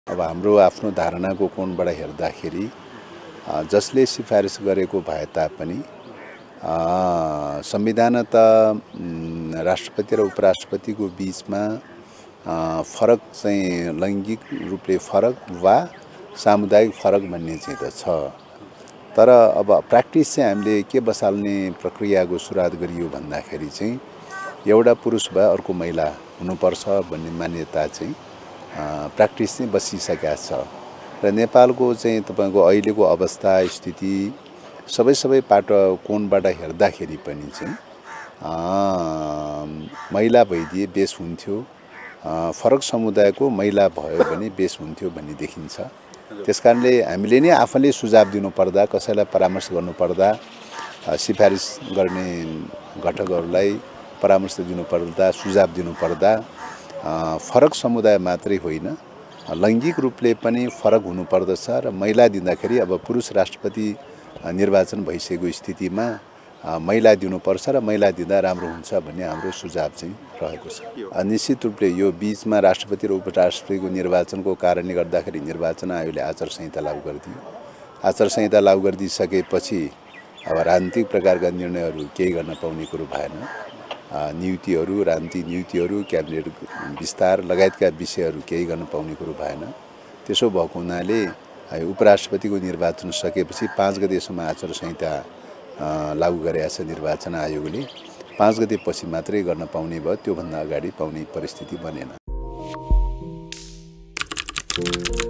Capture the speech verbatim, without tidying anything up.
अब हाम्रो आफ्नो धारणाको कोणबाट हेर्दाखेरि जसले सिफारिस गरेको भए तापनि संविधान त राष्ट्रपति र उपराष्ट्रपतिको बीचमा फरक चाहिँ लैङ्गिक रूपले फरक वा सामुदायिक फरक भन्ने चाहिँ त छ। तर अब प्र्याक्टिस चाहिँ हामीले के बसाल्ने प्रक्रियाको सुरुवात गरियो भन्दाखेरि चाहिँ एउटा पुरुष भए अर्को महिला हुनुपर्छ भन्ने मान्यता चाहिँ प्र्याक्टिस चाहिँ बसिसकेको छ र नेपालको चाहिँ तपाईको अहिलेको अवस्था स्थिति सबै सबै पाट कोणबाट हेर्दाखेरि पनि चाहिँ महिला भइदिए बेस हुन्थ्यो, फरक समुदायको महिला भयो भने बेस हुन्थ्यो भन्ने देखिन्छ। त्यसकारणले हामीले नै आफैले सुझाव दिनुपर्दा, कसैलाई परामर्श गर्नुपर्दा, सिफारिस गर्ने घटकहरूलाई परामर्श दिनुपर्दा, सुझाव दिनुपर्दा फरक समुदाय मात्रै होइन लैङ्गिक रूपले पनि फरक हुनुपर्दछ र महिला दिँदाखेरि अब पुरुष राष्ट्रपति निर्वाचन भइसकेको स्थितिमा महिला दिनुपर्छ र महिला दिँदा राम्रो हुन्छ भन्ने हाम्रो सुझाव चाहिँ रहेको छ। निश्चित रूपले यो बीचमा राष्ट्रपति र उपराष्ट्रपतिको निर्वाचनको कारणले गर्दाखेरि निर्वाचन आयोगले आचार संहिता लागू गरिदियो। आचार संहिता लागू गरिदिसकेपछि अब राजनीतिक प्रकारका निर्णयहरू केही गर्न पाउने कुरो भएन। नियुक्तिहरू, राजनीतिक नियुक्तिहरू, क्याबिनेट विस्तार लगायतका विषयहरू केही गर्न पाउने कुरो भएन। त्यसो भएको हुनाले उपराष्ट्रपतिको निर्वाचन सकेपछि पाँच गतेसम्म आचार संहिता लागू गरेका छ निर्वाचन आयोगले। पाँच गते पछि मात्रै गर्न पाउने भयो, त्योभन्दा अगाडि पाउने परिस्थिति बनेन।